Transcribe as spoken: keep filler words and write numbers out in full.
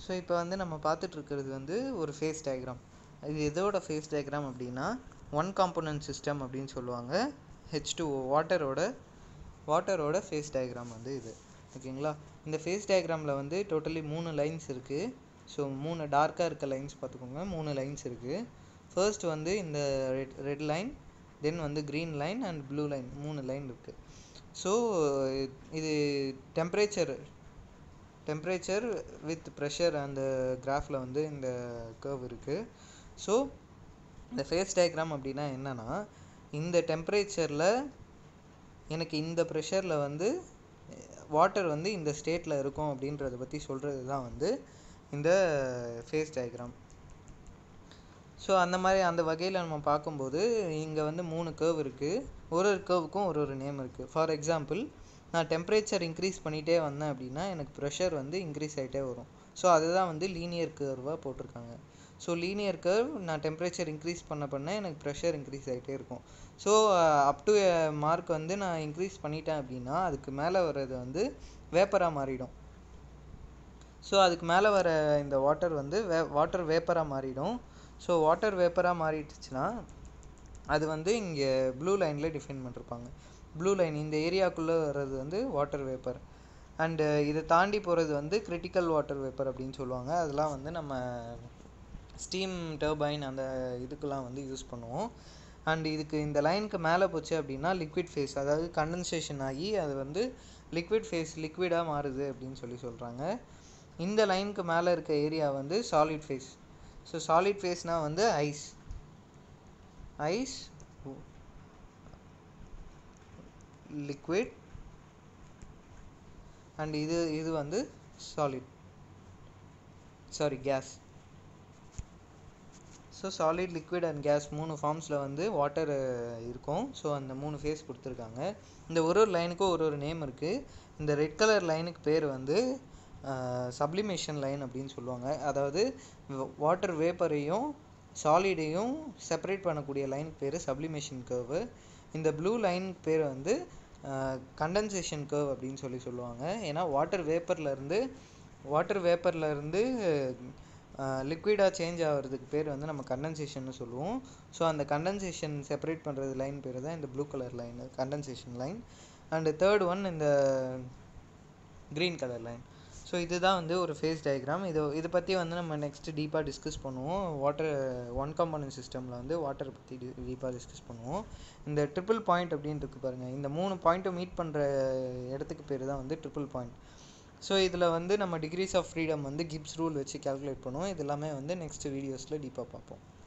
So இப்போ வந்து நம்ம பார்த்துட்டு இருக்கிறது வந்து ஒரு ஃபேஸ் டயக்ராம். இது எதோட ஃபேஸ் டயக்ராம் அப்படின்னா ஒன் காம்போனன்ட் சிஸ்டம் அப்படின்னு சொல்லுவாங்க. ஹெச் டூ ஓ வாட்டரோட வாட்டரோட ஃபேஸ் டயக்ராம் வந்து இது. ஓகேங்களா? இந்த ஃபேஸ் டயக்ராமில் வந்து டோட்டலி மூணு லைன்ஸ் இருக்குது. ஸோ மூணு டார்க்காக இருக்க லைன்ஸ் பார்த்துக்கோங்க. மூணு லைன்ஸ் இருக்குது. ஃபர்ஸ்ட் வந்து இந்த ரெட் ரெட் லைன், தென் வந்து green line and blue line, மூணு லைன் இருக்குது. ஸோ இது டெம்பரேச்சர் டெம்பரேச்சர் வித் ப்ரெஷர் அந்த கிராஃபில் வந்து இந்த கர்வ் இருக்குது. ஸோ இந்த ஃபேஸ் டயக்ராம் அப்படின்னா என்னென்னா, இந்த டெம்பரேச்சரில் எனக்கு இந்த ப்ரெஷரில் வந்து வாட்டர் வந்து இந்த ஸ்டேட்டில் இருக்கும் அப்படின்றத பற்றி சொல்கிறது தான் வந்து இந்த ஃபேஸ் டயக்ராம். ஸோ அந்த மாதிரி அந்த வகையில் நம்ம பார்க்கும்போது இங்கே வந்து மூணு கர்வ் இருக்குது. ஒரு ஒரு கர்வுக்கும் ஒரு ஒரு நேம் இருக்குது. ஃபார் எக்ஸாம்பிள், நான் டெம்பரேச்சர் இன்க்ரீஸ் பண்ணிகிட்டே வந்தேன் அப்படின்னா எனக்கு ப்ரெஷர் வந்து இன்க்ரீஸ் ஆகிட்டே வரும். ஸோ அதுதான் வந்து லீனியர் கர்வாக போட்டிருக்காங்க. ஸோ லீனியர் கர்வ் நான் டெம்பரேச்சர் இன்க்ரீஸ் பண்ண பண்ண எனக்கு ப்ரெஷர் இன்க்ரீஸ் ஆகிட்டே இருக்கும். ஸோ அப் டு மார்க் வந்து நான் இன்க்ரீஸ் பண்ணிட்டேன் அப்படின்னா அதுக்கு மேலே வர்றது வந்து வேப்பராக மாறிடும். ஸோ அதுக்கு மேலே வர இந்த வாட்டர் வந்து வே வாட்டர் வேப்பராக மாறிடும். ஸோ வாட்டர் வேப்பராக மாறிடுச்சுன்னா அது வந்து இங்கே ப்ளூ லைனில் டிஃபைன் பண்ணிருப்பாங்க. ப்ளூ லைன் இந்த ஏரியாவுக்குள்ளே வர்றது வந்து வாட்டர் வேப்பர். அண்டு இதை தாண்டி போகிறது வந்து கிரிட்டிக்கல் வாட்டர் வேப்பர் அப்படின்னு சொல்லுவாங்க. அதெல்லாம் வந்து நம்ம ஸ்டீம் டர்பைன் அந்த இதுக்கெலாம் வந்து யூஸ் பண்ணுவோம். அண்ட் இதுக்கு இந்த லைனுக்கு மேலே போச்சு அப்படின்னா லிக்விட் ஃபேஸ், அதாவது கண்டென்சேஷன் ஆகி அது வந்து லிக்விட் ஃபேஸ் லிக்விடாக மாறுது அப்படின்னு சொல்லி சொல்கிறாங்க. இந்த லைனுக்கு மேலே இருக்க ஏரியா வந்து சாலிட் ஃபேஸ். ஸோ சாலிட் ஃபேஸ்னால் வந்து ஐஸ் ஐஸ் லிக்விட் அண்ட் இது இது வந்து solid sorry gas. So solid, liquid and gas மூணு ஃபார்ம்ஸில் வந்து வாட்டர் இருக்கும். ஸோ அந்த மூணு ஃபேஸ் கொடுத்துருக்காங்க. இந்த ஒரு ஒரு லைனுக்கும் ஒரு ஒரு நேம் இருக்குது. இந்த ரெட் கலர் லைனுக்கு பேர் வந்து சப்ளிமேஷன் லைன் அப்படின்னு சொல்லுவாங்க. அதாவது வாட்டர் வேப்பரையும் சாலிடையும் செப்பரேட் பண்ணக்கூடிய லைனுக்கு பேர் சப்ளிமேஷன் கர்வு. இந்த ப்ளூ லைன் பேர் வந்து கண்டென்சேஷன் கர்வ் அப்படின்னு சொல்லி சொல்லுவாங்க. ஏன்னா வாட்டர் வேப்பர்லேருந்து வாட்டர் வேப்பர்லேருந்து லிக்விடாக சேஞ்ச் ஆகிறதுக்கு பேர் வந்து நம்ம கண்டென்சேஷன்னு சொல்லுவோம். ஸோ அந்த கண்டென்சேஷன் செப்பரேட் பண்ணுறது லைன் பேர் தான் இந்த blue colour line, condensation line. And third one இந்த க்ரீன் கலர் லைன். ஸோ இதுதான் வந்து ஒரு ஃபேஸ் டயக்ராம். இது இதை பற்றி வந்து நம்ம நெக்ஸ்ட் டீப்பாக டிஸ்கஸ் பண்ணுவோம். வாட்டர் ஒன் காம்போனன்ட் சிஸ்டமில் வந்து வாட்டரை பற்றி டி டீப்பாக டிஸ்கஸ் பண்ணுவோம். இந்த ட்ரிபிள் பாயிண்ட் அப்படின்னு இருக்கு பாருங்கள், இந்த மூணு பாயிண்ட்டும் மீட் பண்ணுற இடத்துக்கு பேர் தான் வந்து ட்ரிபிள் பாயிண்ட். ஸோ இதில் வந்து நம்ம டிகிரிஸ் ஆஃப் ஃப்ரீடம் வந்து கிப்ஸ் ரூல் வச்சு கால்குலேட் பண்ணுவோம். இது எல்லாமே வந்து நெக்ஸ்ட் வீடியோஸில் டீப்பாக பார்ப்போம்.